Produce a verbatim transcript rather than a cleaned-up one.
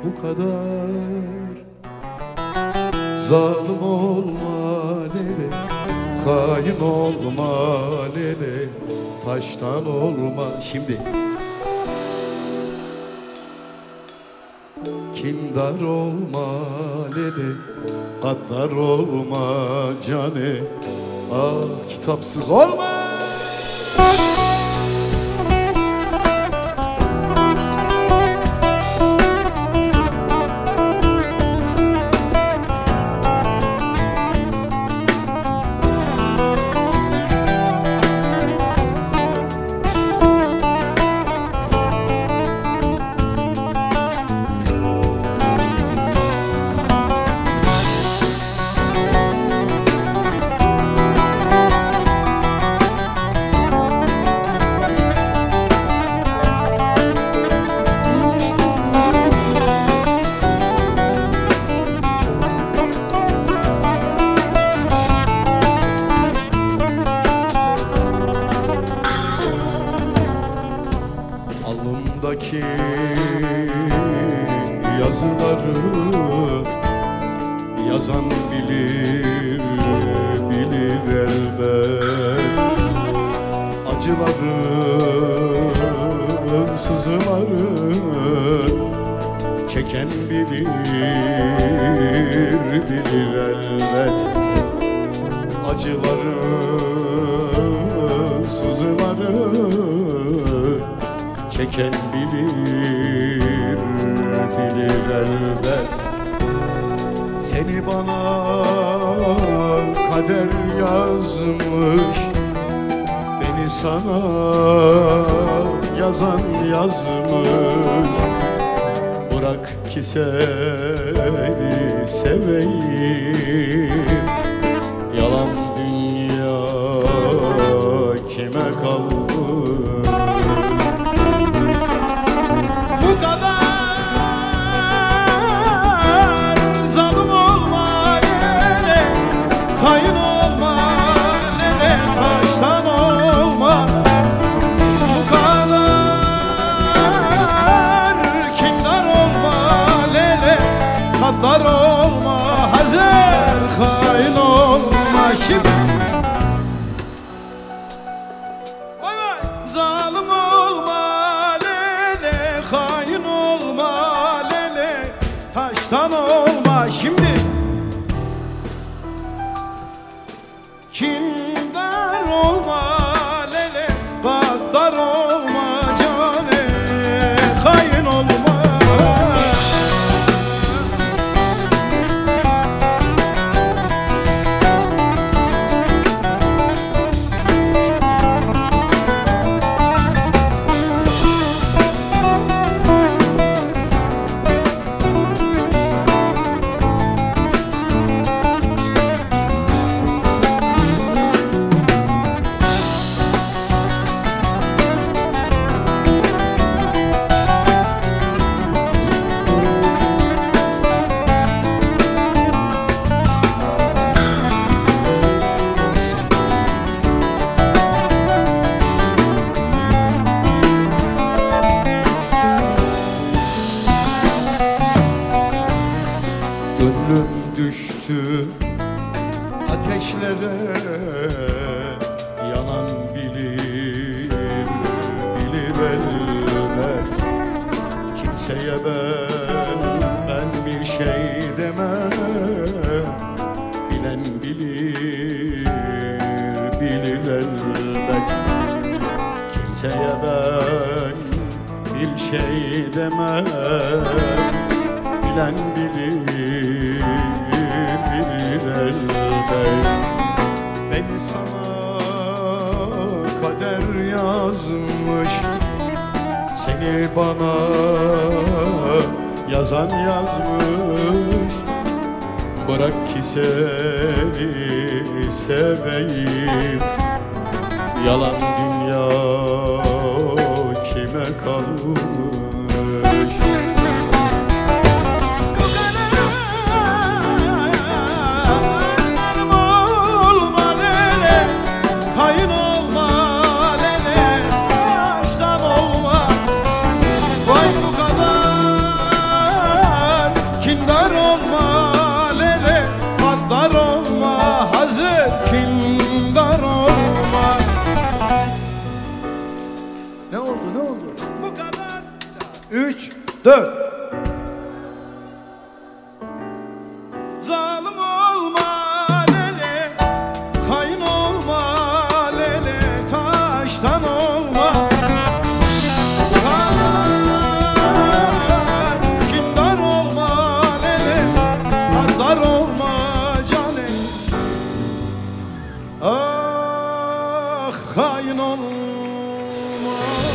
bu kadar zalim olma lele, hain olma lele, taştan olma. Şimdi kindar olma lele, gaddar olma cane, ah kitapsız olma. Alnımdaki yazıları yazan bilir, bilir elbet. Acıların, sızıların çeken bilir, bilir elbet. Acıların, sızıların çeken bilir, bilir elbet. Seni bana kader yazmış, beni sana yazan yazmış. Bırak ki seni seveyim, yalan dünya kime kalmış? Hain olma lele, taştan olma. Bu kadar kindar olma lele, gaddar olma. Hazır hain olma. Şimdi vay vay. Zalim olma lele, hain olma lele, taştan olma. Şimdi kindar olma lele, gaddar olma cane, hain olma. Gönlüm düştü ateşlere, yanan bilir, bilir elbet. Kimseye ben, ben bir şey demem, bilen bilir, bilir elbet. Kimseye ben bir şey demem, bilen bilir, bilir elbet. Beni sana kader yazmış, seni bana yazan yazmış. Bırak ki seni seveyim, yalan dünya kime kalmış? üç, dört. Zalim olma lele, kayın olma lele, taştan olma. Kindar olma lele, gaddar olma cane. Ah, hain olma.